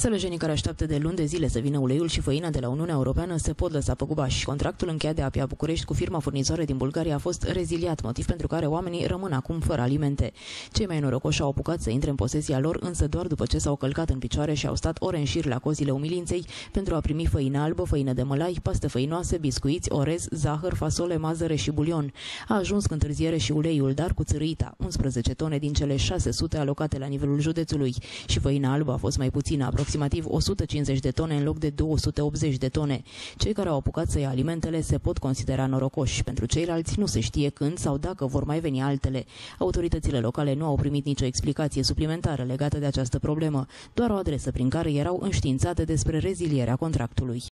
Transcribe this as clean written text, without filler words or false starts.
Sălăjenii care așteaptă de luni de zile să vină uleiul și făina de la Uniunea Europeană se pot lăsa păgubași. Contractul încheiat de APIA București cu firma furnizoare din Bulgaria a fost reziliat, motiv pentru care oamenii rămân acum fără alimente. Cei mai norocoși au apucat să intre în posesia lor, însă doar după ce s-au călcat în picioare și au stat ore în șir la cozile umilinței pentru a primi făină albă, făină de mălai, paste făinoase, biscuiți, orez, zahăr, fasole, mazăre și bulion. A ajuns cu întârziere și uleiul, dar cu țârâita, 11 tone din cele 600 alocate la nivelul județului. Și făina albă a fost mai puțină, aproximativ 150 de tone în loc de 280 de tone. Cei care au apucat să ia alimentele se pot considera norocoși. Pentru ceilalți nu se știe când sau dacă vor mai veni altele. Autoritățile locale nu au primit nicio explicație suplimentară legată de această problemă, doar o adresă prin care erau înștiințate despre rezilierea contractului.